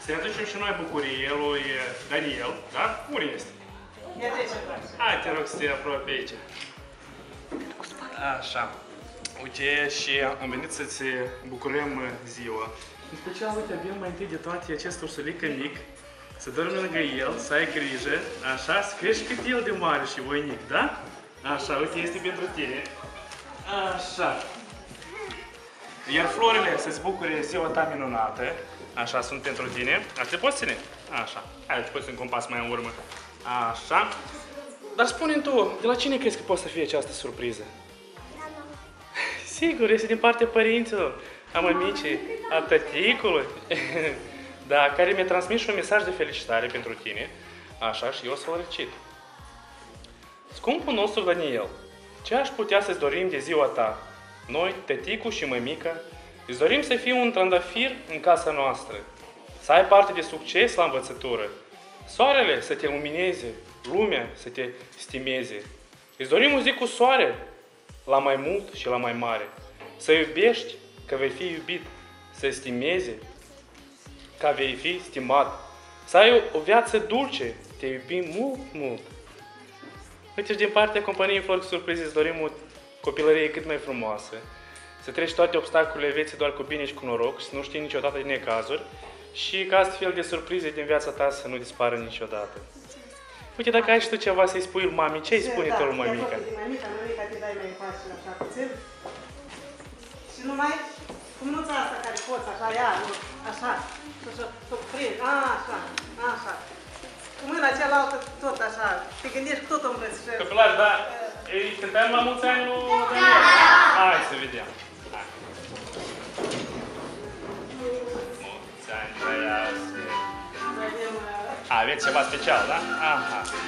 Să ne aducem și noi bucurie lui Daniel, da? Unde este? Hai, te rog să te apropii aici. Așa. Uite, și am venit să-ți bucurăm ziua. În special, uite, avem mai întâi de toate acest ursulică mic, să dormi lângă el, să ai grijă, așa, să crești cât el de mare și voinic, da? Așa, uite, este pentru tine. Așa. Iar florile să-ți bucure ziua ta minunată, așa, sunt pentru tine. Așa, te poți ține? Așa. Hai, te poți ține un pas mai în urmă. Așa. Dar spune-mi tu, de la cine crezi că poate să fie această surpriză? Sigur, este din partea părinților, a mămicii, a tăticului, da, care mi-a transmis și un mesaj de felicitare pentru tine, așa, și eu o să-l recit. Scumpul nostru Daniel, ce aș putea să-ți dorim de ziua ta? Noi, tăticul și mămica, îți dorim să fii un trandafir în casa noastră, să ai parte de succes la învățătură, soarele să te lumineze, lumea să te stimeze. Îți dorim o zi cu soare, la mai mult și la mai mare. Să iubești că vei fi iubit, să stimeze că vei fi stimat. Să ai o viață dulce, te iubim mult, mult. Uite, și din partea companiei Flori cu Surprize îți dorim o copilărie cât mai frumoasă. Să treci toate obstacolele vieții doar cu bine și cu noroc și să nu știi niciodată din necazuri și ca astfel de surprize din viața ta să nu dispară niciodată. Uite, dacă ai și tu ceva să-i spui lui mami, ce-i spune tu lui mămica? Mămica te dai mai încoace la așa puțin. Și numai cu mânuța asta care poți, așa, ia, așa, să prind, așa, așa. Cu mâna cealaltă tot așa, te gândești cu tot o îmbrățișări. Copilari, da, îi cântăm la mulți ani lui Daniel? Hai să vedem. Hai. Mulți ani trăiască. Aveți ceva special, da? Aha.